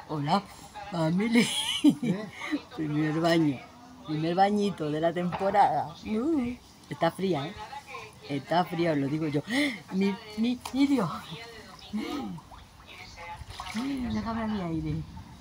Hola, familia. Primer baño, primer bañito de la temporada. Está fría, ¿eh? Está fría, os lo digo yo. Mi Dios. Déjame a mi aire.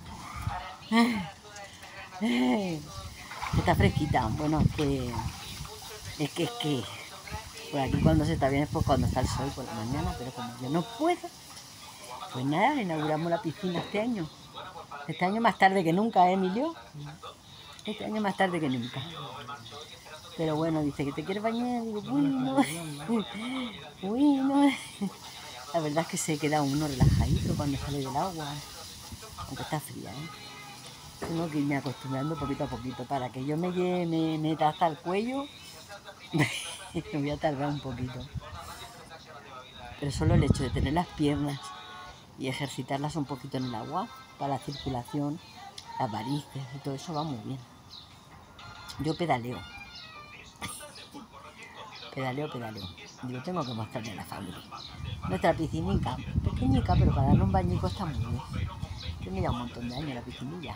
Está fresquita. Bueno, es que por aquí cuando se está bien es pues cuando está el sol por la mañana, pero como yo no puedo, pues nada, inauguramos la piscina este año. Este año más tarde que nunca, ¿eh, Emilio? Este año más tarde que nunca. Pero bueno, dice que te quieres bañar. Digo, uy, no. Uy, no. La verdad es que se queda uno relajadito cuando sale del agua. Aunque está fría, ¿eh? Tengo que irme acostumbrando poquito a poquito. Para que yo me meta hasta el cuello, me voy a tardar un poquito. Pero solo el hecho de tener las piernas y ejercitarlas un poquito en el agua para la circulación, las varices y todo eso va muy bien. Yo pedaleo. Pedaleo. Digo, tengo que mostrarle a la familia. Nuestra piscinica, pequeñica, pero para darle un bañico está muy bien. Tiene ya un montón de años la piscinilla.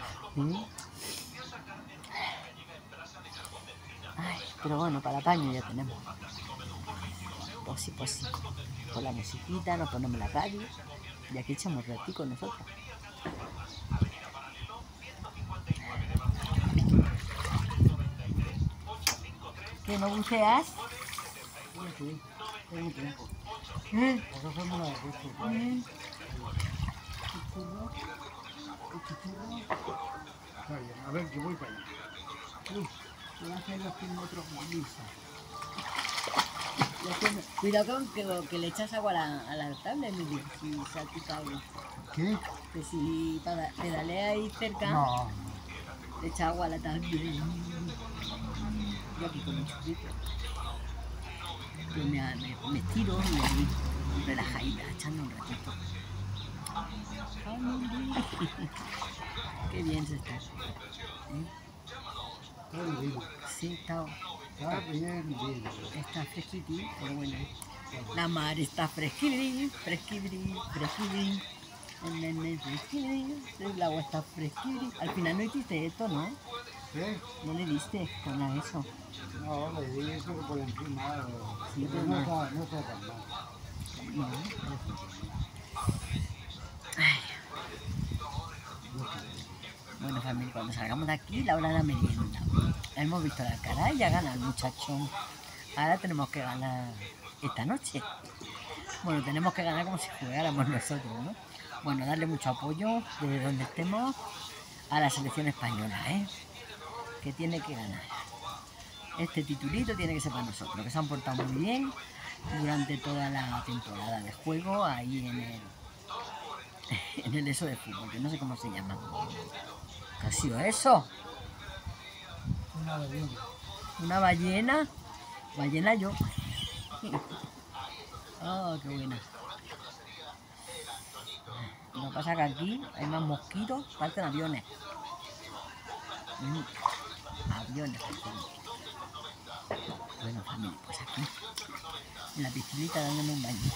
Ay, pero bueno, para baño ya tenemos. Pues sí. Con la musiquita, nos ponemos la radio y aquí echamos ratico nosotros. ¿Que no buceas? Sí, tengo tiempo. A ver, yo voy para allá. Voy a hacer los 100 metros lisas. Cuidado con que le echas agua a la tabla, Emilio, si salpica algo. ¿Qué? Que si pedalea ahí cerca, no. Le echa agua a la tabla. Yo aquí con un chupito. Yo me estiro y ahí relajadita, echando un ratito. Qué bien se está. Sí, está bien. Está fresquitín, pero bueno. La mar está fresquibri. El agua está fresquibri. Al final no hiciste esto, ¿no? ¿Qué? No le diste con eso. No, le di eso por encima. Sí, pero no está tan mal. No, ay. Bueno, familia, cuando salgamos de aquí, la hora de la merienda. Hemos visto la cara y ya gana el muchachón. Ahora tenemos que ganar esta noche. Bueno, tenemos que ganar como si jugáramos nosotros, ¿no? Bueno, darle mucho apoyo desde donde estemos a la selección española, ¿eh? Que tiene que ganar. Este titulito tiene que ser para nosotros, que se han portado muy bien durante toda la temporada de juego ahí en el eso de fútbol, que no sé cómo se llama. ¿Qué ha sido eso? Una ballena. ¿Una ballena? Ballena yo. Oh, qué buena. Lo que pasa es que aquí hay más mosquitos, parecen aviones. Aviones. Bueno, familia, pues aquí, en la piscinita dándome un baño.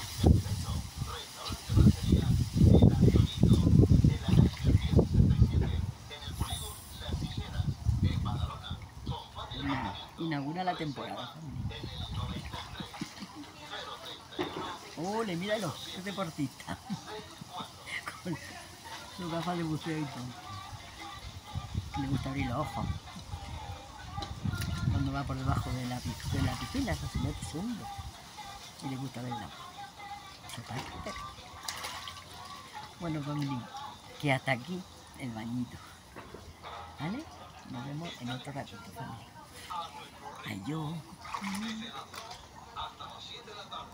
Inaugura la temporada, familia. ¡Ole, míralo! Es deportista. Con su gafas de buceo y todo. Le gusta abrir los ojos. Cuando va por debajo de la piscina, eso se mete segundo. Y le gusta ver el agua. Bueno, familia, que hasta aquí el bañito. ¿Vale? Nos vemos en otro ratito, familia. Adiós.